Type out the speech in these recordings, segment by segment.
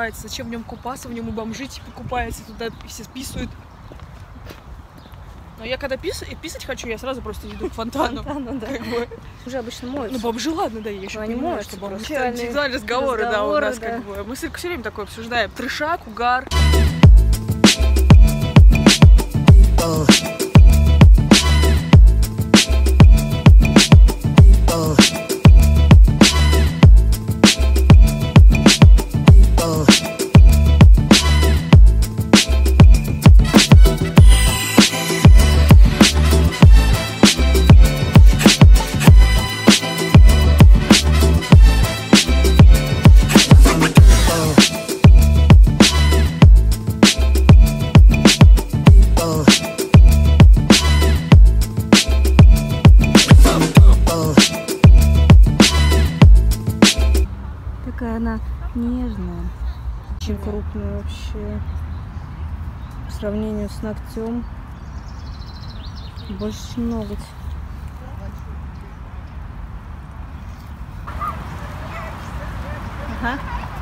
купается. Зачем в нем купаться? В нем и бомжи типа купаются, туда все списывают. Но я когда писать хочу, я сразу просто иду к фонтану. Да. Как бы. Уже обычно моются. Ну, бомжи, ладно, да, я еще они понимаю, моются, что бомжи. индивидуальные Разговоры, да, у нас да. как бы. Мы все время такое обсуждаем. Трешак, угар. Такая она нежная, очень крупная вообще. По сравнению с ногтем больше, чем ноготь. Ага.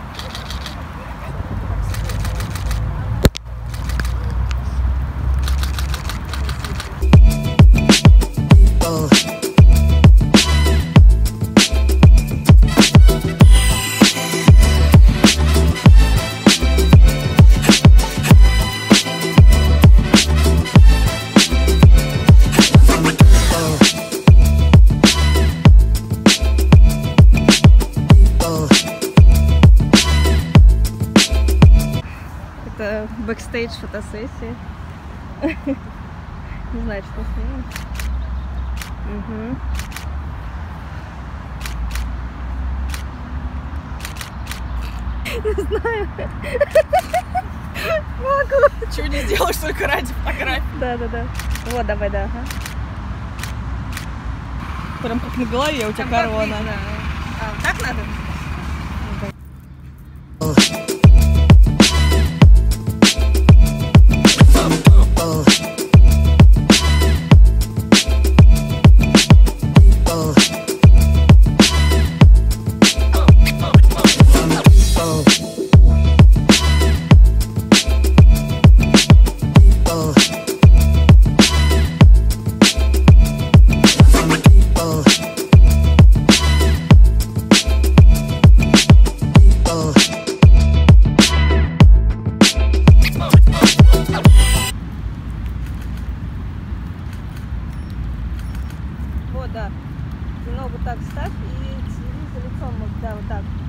Это бэкстейдж фотосессии. Не знаю, что с ней. Не знаю. Могу. Чего не сделаешь только ради фотографии. Да. Вот, давай, да. Ага. Прям как на голове у тебя корона. А, так надо? Вот, да. Ногу так ставь и за лицом, вот, да, вот так.